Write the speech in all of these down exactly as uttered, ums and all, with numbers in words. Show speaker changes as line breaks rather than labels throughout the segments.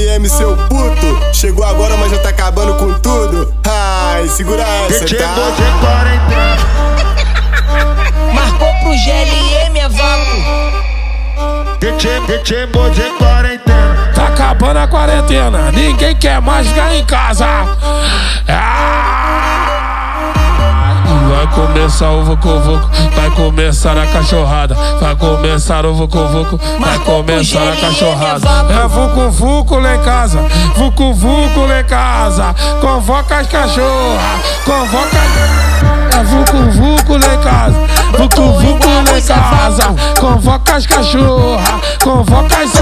L M, seu puto. Chegou agora, mas já tá acabando com tudo. Ai, segura essa,
D J
tá?
Bode quarenta.
Marcou pro G L M, é vapo.
D J, D J Bode quarentena.
Tá acabando a quarentena, ninguém quer mais ficar em casa. Ah! Vai começar o vucu-vucu, vai começar a cachorrada. Vai começar o vucu-vucu, vai começar a cachorrada. É vucu-vucu lá em casa, vucu-vucu lá em casa. Convoca as cachorras, convoca. É vucu-vucu lá em casa, vucu-vucu lá em casa. Convoca as cachorras, convoca as.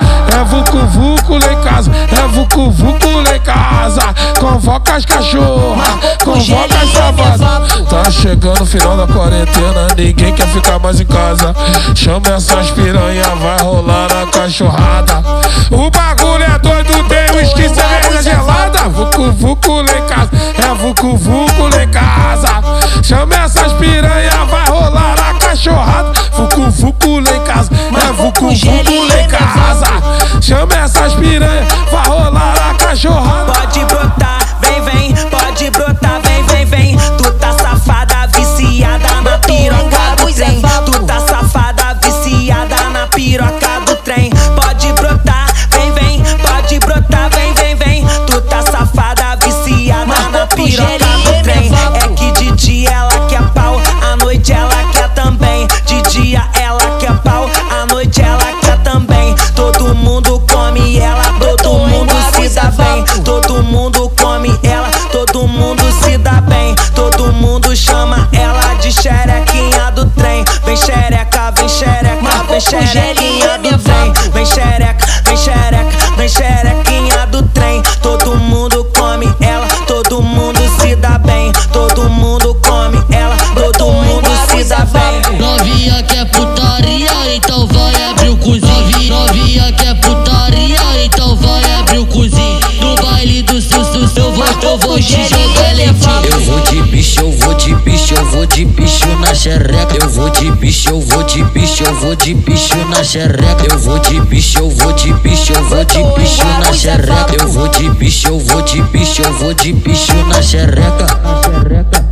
É vucu-vucu lá em casa, é vucu-vucu lá em casa. Convoca as cachorras, convoca as savadas. Tá chegando o final da quarentena, ninguém quer ficar mais em casa. Chama essas piranha, vai rolar a cachorrada. O bagulho é doido, tem whisky, cerveja gelada. Vucu-vucu lá em casa, é vucu-vucu lá em casa. Chama essas piranha, vai rolar a cachorrada. Vucu-vucu lá em casa, é vucu-vucu lá em casa. Chama essas piranha, vai rolar a cachorrada.
Pode brotar, vem, vem, pode brotar, vem, vem, vem. Tu tá safada, viciada na piroca do trem. Tu tá safada, viciada na piroca do trem. Pode brotar, vem, vem, pode brotar, vem, vem, vem. Tu tá safada, viciada na piroca do trem. É que de dia ela quer pau, à noite ela quer também. De dia ela quer pau, à noite ela quer também. Todo mundo come ela, todo mundo se dá bem. Todo mundo come ela, todo mundo se dá bem. Todo mundo chama ela de xerequinha do trem. Vem xereca, vem xereca, vem xerequinha do trem. Vem xereca, vem xereca, vem xerequinha do trem. Todo mundo come ela, todo mundo se dá bem. Todo mundo come ela, todo mundo se dá bem.
Novinha quer putaria, então vai abrir o cozinho. Novinha quer putaria, então vai abrir o cozinho. No baile do sussu, eu vou, eu vou te jogar lentinho.
Eu vou de bicho, eu vou de bicho, eu vou de bicho na xereca. Eu vou de bicho, eu vou de bicho, eu vou de bicho na xereca. Eu vou de bicho, eu vou de bicho, eu vou de bicho na xereca. Eu vou de bicho, eu vou de bicho, eu vou de bicho na xereca.